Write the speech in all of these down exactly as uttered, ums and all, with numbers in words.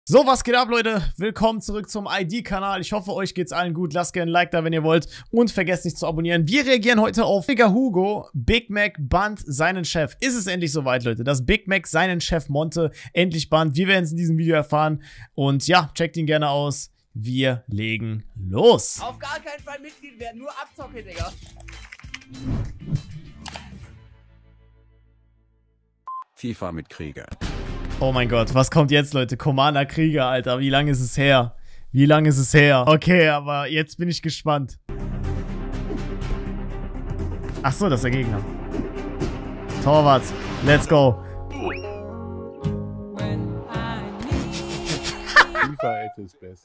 So, was geht ab, Leute? Willkommen zurück zum I D-Kanal. Ich hoffe, euch geht's allen gut. Lasst gerne ein Like da, wenn ihr wollt. Und vergesst nicht zu abonnieren. Wir reagieren heute auf Digger Hugo. Big Mac bannt seinen Chef. Ist es endlich soweit, Leute, dass Big Mac seinen Chef Monte endlich bannt? Wir werden es in diesem Video erfahren. Und ja, checkt ihn gerne aus. Wir legen los. Auf gar keinen Fall Mitglied werden, nur Abzocke, Digga. FIFA mit Krieger. Oh mein Gott, was kommt jetzt, Leute? Commander Krieger, Alter. Wie lange ist es her? Wie lange ist es her? Okay, aber jetzt bin ich gespannt. Ach so, das ist der Gegner. Torwart, let's go. FIFA at its best.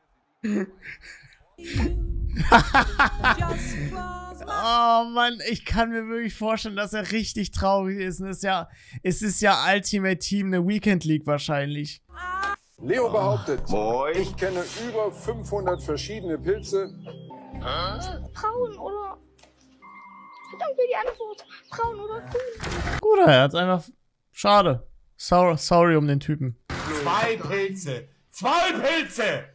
Oh Mann, ich kann mir wirklich vorstellen, dass er richtig traurig ist. Und es ist ja, es ist ja Ultimate Team, eine Weekend League wahrscheinlich. Leo behauptet, Oh. ich kenne über fünfhundert verschiedene Pilze. Braun oder... Danke für die Antwort. Braun oder grün. Bruder, er hat einfach... Schade. Sorry, sorry um den Typen. Zwei Pilze! Zwei Pilze!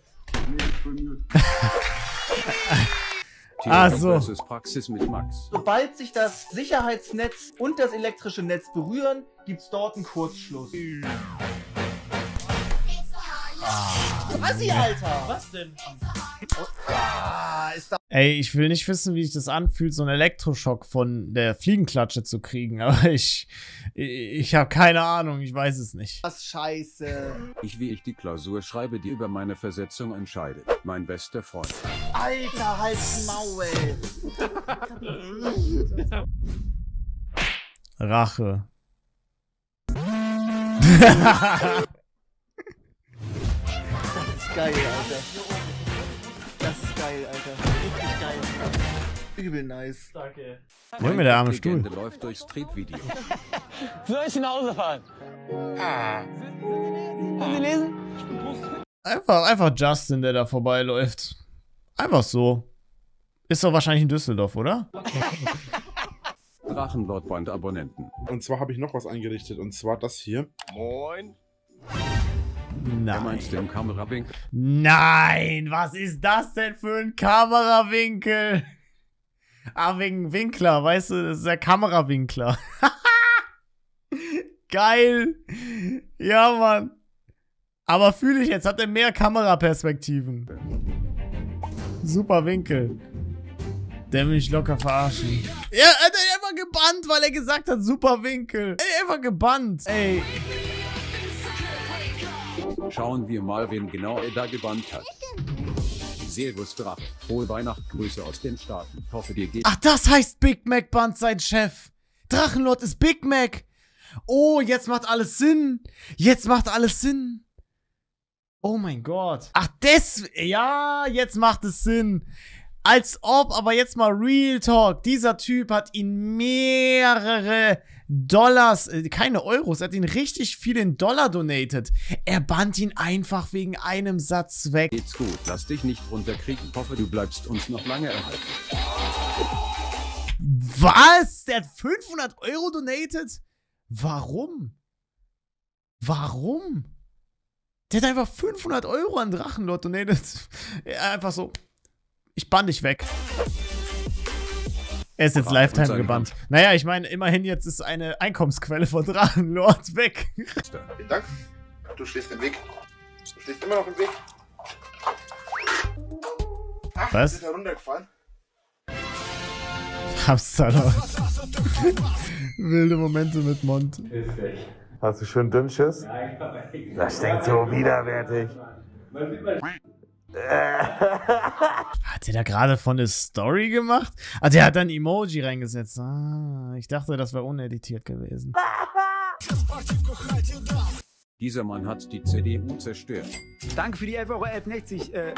Ah, Theorie so. versus Praxis mit Max. Sobald sich das Sicherheitsnetz und das elektrische Netz berühren, gibt's dort einen Kurzschluss. Was, ihr Alter? Was denn? Ah, ist da Ey, ich will nicht wissen, wie sich das anfühlt, so einen Elektroschock von der Fliegenklatsche zu kriegen, aber ich, ich, ich habe keine Ahnung, ich weiß es nicht. was scheiße. Ich, wie ich die Klausur schreibe, die über meine Versetzung entscheidet. Mein bester Freund. Alter, halt's Maul. Rache. Das ist geil, Alter. Das ist geil, Alter. Richtig geil. Übel nice. Danke. Hol mir der arme Stuhl. Legende läuft durch Street-Video. Soll ich nach Hause fahren? Wollen Sie lesen? Einfach, einfach Justin, der da vorbeiläuft. Einfach so. Ist doch wahrscheinlich in Düsseldorf, oder? Drachenlord-Band-Abonnenten. Und zwar habe ich noch was eingerichtet, und zwar das hier. Moin. Er Nein. meinst du im Kamerawinkel? Nein, was ist das denn für ein Kamerawinkel? Ah, wegen Winkler, weißt du, das ist der Kamerawinkler. Geil. Ja, Mann. Aber fühle ich jetzt, hat er mehr Kameraperspektiven. Super Winkel. Der will mich locker verarschen. Ja, er hat er einfach gebannt, weil er gesagt hat, super Winkel. Er hat einfach gebannt. Ey. Schauen wir mal, wen genau er da gebannt hat. Servus Drache. Frohe Weihnachtsgrüße aus den Staaten. Hoffe dir geht. Ach, das heißt Big Mac bannt sein Chef. Drachenlord ist Big Mac. Oh, jetzt macht alles Sinn. Jetzt macht alles Sinn. Oh mein Gott. Ach, das... Ja, jetzt macht es Sinn. Als ob, aber jetzt mal Real Talk. Dieser Typ hat ihn mehrere Dollars, äh, keine Euros, er hat ihn richtig viel in Dollar donated. Er bannt ihn einfach wegen einem Satz weg. Geht's gut. Lass dich nicht runterkriegen. Hoffe, du bleibst uns noch lange erhalten. Was? Der hat fünfhundert Euro donated? Warum? Warum? Der hat einfach fünfhundert Euro an Drachenlord donated. Einfach so. Ich bann dich weg. Er ist jetzt Lifetime gebannt. Naja, ich meine, immerhin jetzt ist eine Einkommensquelle von Drachenlord weg. Vielen Dank. Du stehst im Weg. Du stehst immer noch im Weg. Ach, Was? du bist heruntergefallen. Hamster. Wilde Momente mit Mont. Hast du schön Dünnschiss? Das stinkt so widerwärtig. Hat der da gerade von der Story gemacht? Ah, der hat dann Emoji reingesetzt. Ah, ich dachte, das wäre uneditiert gewesen. Dieser Mann hat die C D U zerstört. Danke für die elf Euro elf sechzig. Äh,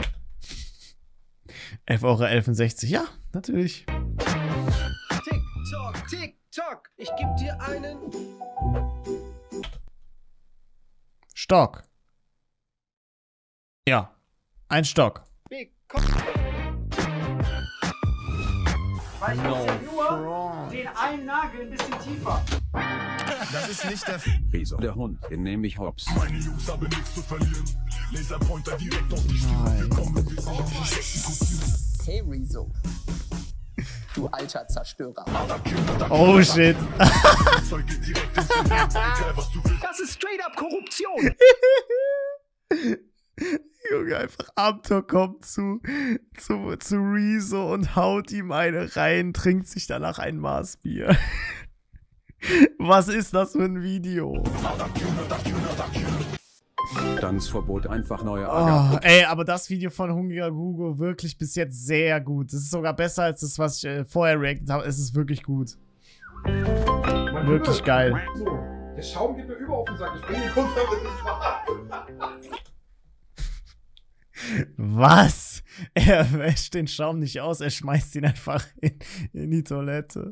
elf Euro elf sechzig, ja, natürlich. Tick, tock, tick, tock. Ich geb dir einen... Stock. Ja, ein Stock. Big Cock. Weil ich muss ja nur den einen Nagel ein bisschen tiefer. Das ist nicht der... Riso, der Hund, den nehme ich hops. Meine Jungs haben nichts zu verlieren. Laserpointer direkt auf die Stimme. Hey Rezo. Du alter Zerstörer. Oh shit. Das ist straight up Korruption. Junge, einfach Abtor kommt zu, zu, zu Rezo und haut ihm eine rein, trinkt sich danach ein Maß Bier. Was ist das für ein Video? Tanzverbot, einfach neue Oh, Aga. ey, aber das Video von Hungriger Hugo wirklich bis jetzt sehr gut. Das ist sogar besser als das, was ich äh, vorher reacted habe. Es ist wirklich gut. Wirklich geil. So, der Schaum geht mir über auf den Sack. Ich bringe die Kunst damit ins Bad. Was? Er wäscht den Schaum nicht aus, er schmeißt ihn einfach in, in die Toilette.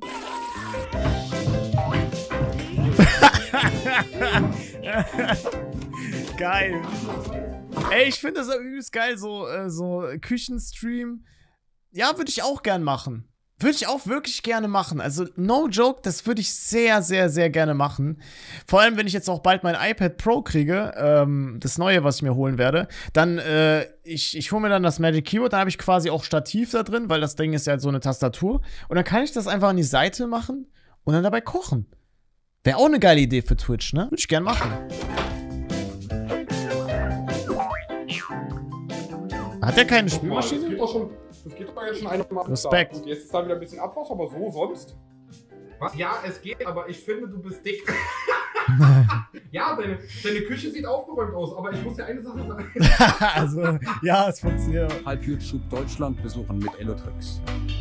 Geil. Ey, ich finde das übelst geil, so, äh, so Küchenstream. Ja, würde ich auch gern machen. Würde ich auch wirklich gerne machen. Also, no joke, das würde ich sehr, sehr, sehr gerne machen. Vor allem, wenn ich jetzt auch bald mein iPad Pro kriege, ähm, das neue, was ich mir holen werde, dann, äh, ich, ich hole mir dann das Magic Keyboard, dann habe ich quasi auch Stativ da drin, weil das Ding ist ja halt so eine Tastatur. Und dann kann ich das einfach an die Seite machen und dann dabei kochen. Wäre auch eine geile Idee für Twitch, ne? Würde ich gern machen. Hat der keine Spülmaschine? Das geht doch schon, das geht doch jetzt schon einmal. Respekt. Gut, jetzt ist da wieder ein bisschen Abwasch, aber so sonst. Was? Ja, es geht, aber ich finde, du bist dick. Ja, deine, deine Küche sieht aufgeräumt aus, aber ich muss dir eine Sache sagen. Also, ja, es funktioniert. Halb YouTube Deutschland besuchen mit Elotrix.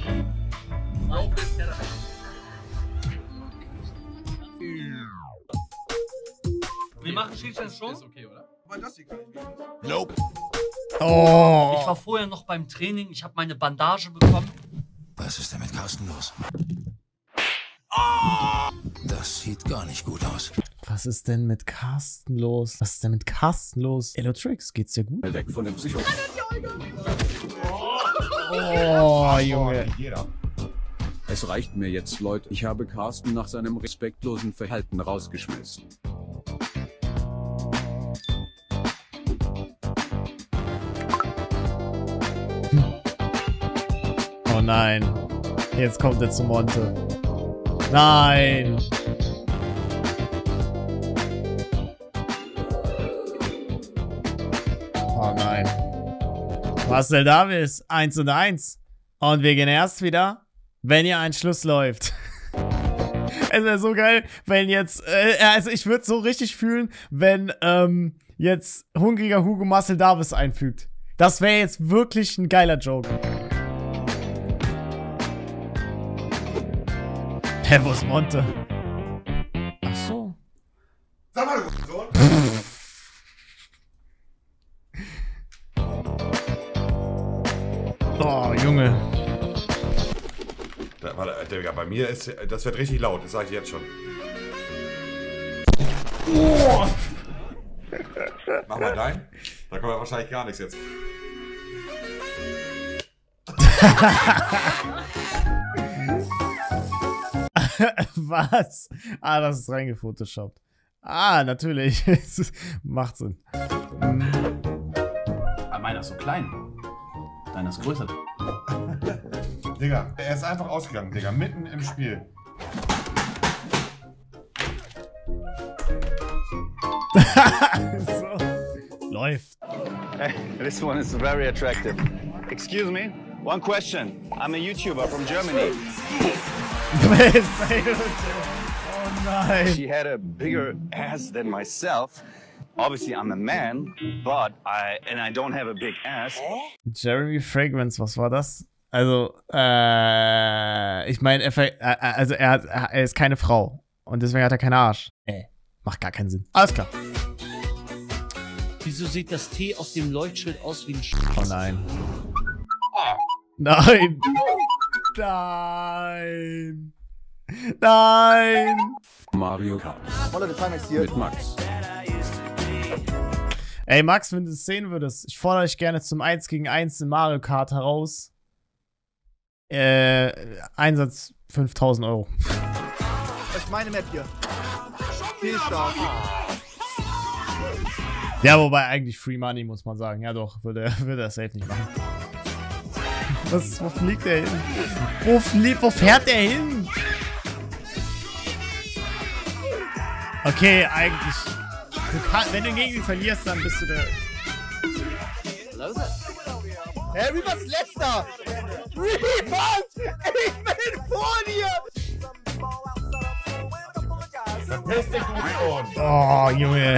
Wir machen Shisha schon? Ist okay, oder? Aber das hier kann ich nicht. Nope. Oh. Ich war vorher noch beim Training, ich habe meine Bandage bekommen. Was ist denn mit Carsten los? Das sieht gar nicht gut aus. Was ist denn mit Carsten los? Was ist denn mit Carsten los? Elotrix, geht's dir gut? Weg von dem Psycho. Oh, Junge. Es reicht mir jetzt, Leute. Ich habe Carsten nach seinem respektlosen Verhalten rausgeschmissen. Oh nein. Jetzt kommt er zu Monte. Nein. Oh nein. Marcel Davis, eins und eins. Und wir gehen erst wieder, wenn hier ein Schluss läuft. Es wäre so geil, wenn jetzt, äh, also ich würde so richtig fühlen, wenn ähm, jetzt Hungriger Hugo Marcel Davis einfügt. Das wäre jetzt wirklich ein geiler Joke. Hä, wo ist Monte? Ach so. Sag mal, du Sohn. Oh, Junge. Da, warte, Digga, bei mir ist, das wird richtig laut, das sage ich jetzt schon. Oh. Mach mal dein. Da kommt ja wahrscheinlich gar nichts jetzt. Was? Ah, das ist reingefotoshoppt. Ah, natürlich. Macht Sinn. Ah, meiner ist so klein. Deiner ist größer. Digga, er ist einfach ausgegangen, Digga, mitten im Spiel. So. Läuft. Hey, this one is very attractive. Excuse me, one question. I'm a YouTuber from Germany. Oh nein. She had a bigger ass than myself. Obviously, I'm a man, but I and I don't have a big ass. Jeremy Fragrance, was war das? Also, äh, ich meine, er, äh, also er, hat, er ist keine Frau und deswegen hat er keinen Arsch. Äh, macht gar keinen Sinn. Alles klar. Wieso sieht das T auf dem Leuchtschild aus wie ein Sch... Oh nein. Nein. Nein. Nein. Mario Kart. Mit Max. Ey, Max, wenn du es sehen würdest, ich fordere dich gerne zum eins gegen eins in Mario Kart heraus. Äh, Einsatz fünftausend Euro. Das ist meine Map hier. Fehlstart. Ja, wobei eigentlich Free Money, muss man sagen. Ja doch, würde er, würde er safe nicht machen. Was, wo fliegt er hin? Wo, flie wo fährt er hin? Okay, eigentlich. Du kann, wenn du gegen ihn verlierst, dann bist du der... Harry, was ist letzter? Rebound! Ich bin vor dir! Verpiss dich, du Idiot! Oh, Junge.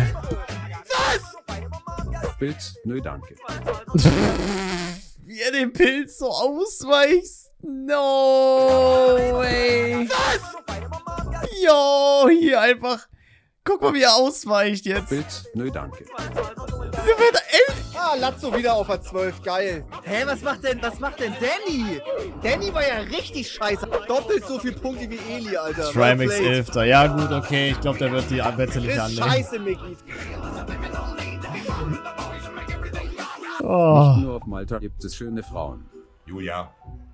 Was? Pilz? Nö, danke. Wie er den Pilz so ausweicht. No way. Was? Jo, hier einfach. Guck mal, wie er ausweicht jetzt. Pilz? Nö, danke. Der wird elf. Ah, Lazzo wieder auf der zwölf, geil. Hä, was macht denn, was macht denn Danny? Danny war ja richtig scheiße. Doppelt so viele Punkte wie Eli, Alter. Trimax elfter. Ja gut, okay. Ich glaube, der wird die Wette nicht annehmen. Scheiße, Mickey. Oh. Nicht nur auf Malta gibt es schöne Frauen. Julia.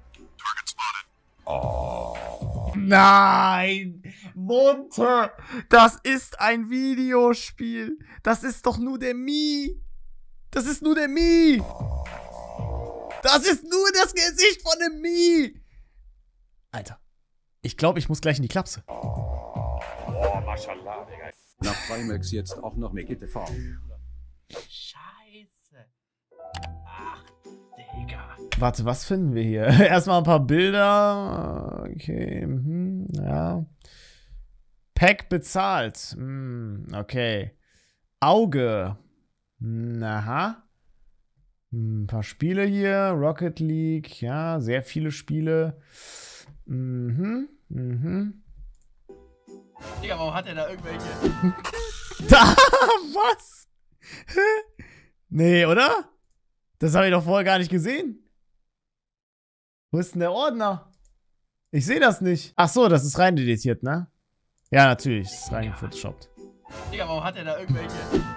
Oh. Nein! Monte! Das ist ein Videospiel! Das ist doch nur der Mii! Das ist nur der Mii! Das ist nur das Gesicht von dem Mii! Alter. Ich glaube, ich muss gleich in die Klapse. Oh, mashallah, Digga. Nach Trimax jetzt auch noch Mickey T V. Scheiße. Ach, Digga. Warte, was finden wir hier? Erstmal ein paar Bilder. Okay, mhm, ja. Pack bezahlt. Hm, okay. Auge. Aha. Ein paar Spiele hier. Rocket League. Ja, sehr viele Spiele. Mhm, mhm. Digga, warum hat er da irgendwelche... Da, was? Nee, oder? Das habe ich doch vorher gar nicht gesehen. Wo ist denn der Ordner? Ich sehe das nicht. Ach so, das ist rein editiert, ne? Ja, natürlich. Das ist rein gefotoshoppt. Digga, warum hat er da irgendwelche...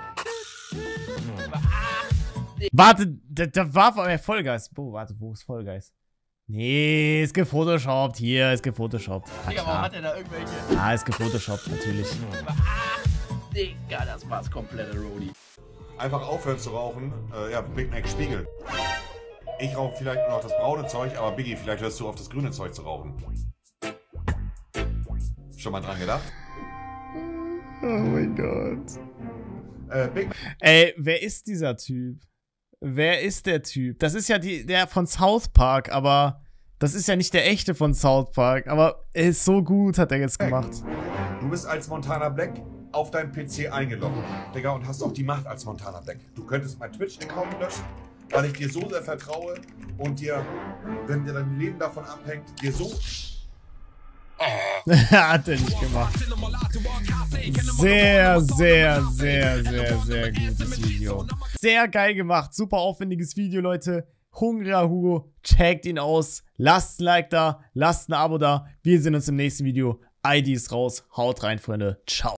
Warte, da, da war vor allem Vollgeist. Boah, warte, wo ist Vollgeist? Nee, ist gefotoshoppt. Hier, ist gefotoshoppt. Digga, warum hat er da irgendwelche... Ah, ist gefotoshoppt, natürlich. Digga, das war's komplette Rodi. Einfach aufhören zu rauchen. Äh, ja, Big Mac Spiegel. Ich rauche vielleicht nur noch das braune Zeug, aber Biggie, vielleicht hörst du auf, das grüne Zeug zu rauchen. Schon mal dran gedacht? Oh mein Gott. Äh, Big Ey, wer ist dieser Typ? Wer ist der Typ? Das ist ja die, der von South Park, aber das ist ja nicht der echte von South Park. Aber er ist so gut, hat er jetzt gemacht. Du bist als Montana Black auf deinem P C eingeloggt, Digga, und hast auch die Macht als Montana Black. Du könntest meinen Twitch-Account löschen, weil ich dir so sehr vertraue und dir, wenn dir dein Leben davon abhängt, dir so... Hat er nicht gemacht. Sehr, sehr, sehr, sehr, sehr gutes Video. Sehr geil gemacht. Super aufwendiges Video, Leute. Hungriger Hugo, checkt ihn aus. Lasst ein Like da, lasst ein Abo da. Wir sehen uns im nächsten Video. I D ist raus. Haut rein, Freunde. Ciao.